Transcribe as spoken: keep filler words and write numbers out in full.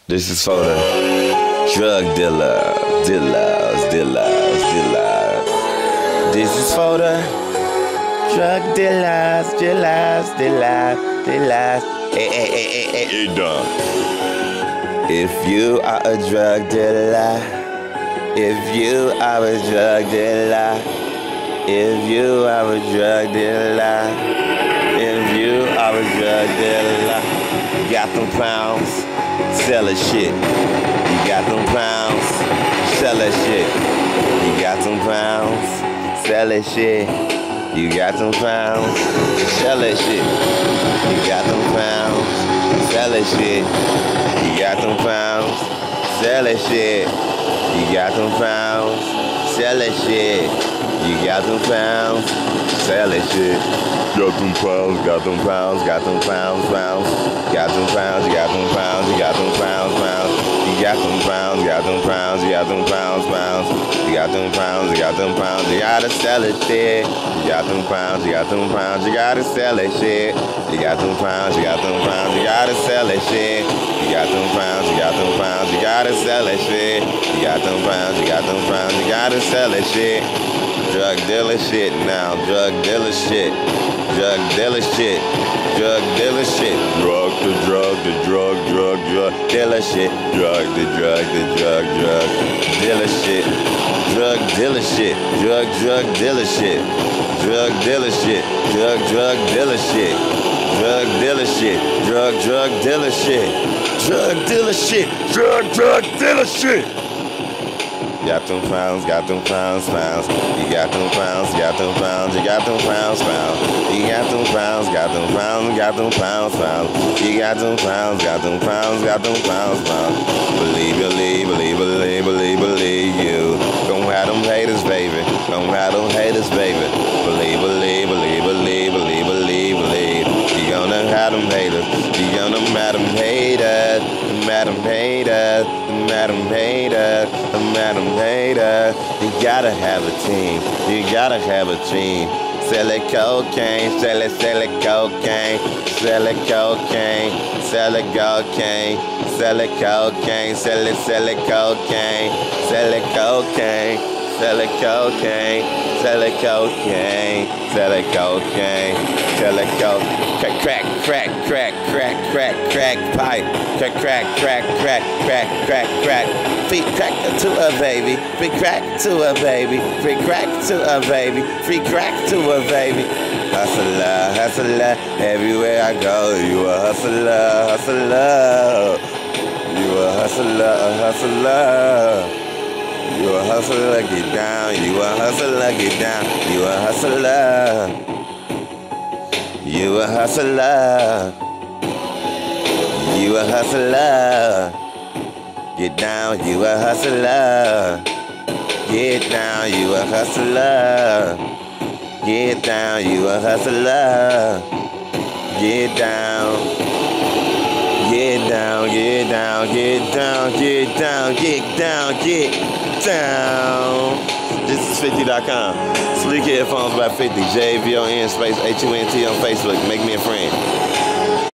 This is for the drug dealer, dealers, dealers, dealers. This is for the drug dealers, dealers, dealers, dealers. Hey, hey, hey, hey, hey, hey, done. If you are a drug dealer, if you are a drug dealer, if you are a drug dealer, if you are a drug dealer, got them pounds, sell a shit. You got them pounds, sell a shit. You got them pounds, sell a shit. You got them pounds, sell a shit. You got them pounds, sell a shit. You got them pounds, sell a shit. You got them pounds, sell a shit. You got them pounds, sell a shit. Got them pounds, got them pounds, got them pounds, pounds. Got them pounds, you got them pounds, you got them pounds, pounds. You got them pounds, got them pounds, you got them pounds, pounds. You got them pounds, you got them pounds, you gotta sell it, shit. You got them pounds, you got them pounds, you gotta sell it, shit. You got them pounds, you got them pounds, you gotta sell it, shit. You got them pounds, you got them pounds, you gotta sell it, shit. You got them pounds, you got them pounds, you gotta sell it, shit. Drug dealer shit now, drug dealer shit. Drug dealer shit, drug dealer shit. Drug, the drug, the drug, drug, drug dealer shit. Drug, the drug, the drug, drug dealer shit. Drug dealer shit, drug, drug dealer shit. Drug dealer shit, drug, drug dealer shit. Drug dealer shit, drug, drug dealer shit. Drug dealer shit, drug, drug dealer shit. Got them pounds, got them pounds, pounds. You got them pounds, got them pounds, you got them pounds, pounds. You got them pounds, got them pounds, got them pounds, pounds. You got them pounds, got them pounds, got them pounds, pounds. Believe, believe, believe, believe, believe, believe you. Don't have them haters, baby. Don't have them haters, baby. Believe, believe, believe, believe, believe, believe, believe. You gonna have them haters. You gonna have them haters. Madam haters, madam haters, madam haters. You gotta have a team, you gotta have a team. Sell it cocaine, sell it, sell it cocaine, sell it cocaine, sell it cocaine, sell it cocaine, sell it, sell it cocaine, sell it cocaine, sell it cocaine, sell it cocaine, sell it cocaine, sell it cocaine. Crack, crack, crack, crack, crack, crack, pipe. Crack, crack, crack, crack, crack, crack, crack. Free crack to a baby. Free crack to a baby. Free crack to a baby. Free crack to a baby. Hustler, hustler. Everywhere I go, you a hustler, hustler. You a hustler, a hustler. You a hustler, get down. You a hustler, get down. You a hustler. You a hustler. You a hustler. Get down, you a hustler. Get down, you a hustler. Get down, you a hustler. Get down. Get down, get down, get down, get down, get down, get down. This is fifty dot com. Sleek Headphones by fifty. J V O N space H U N T on Facebook. Make me a friend.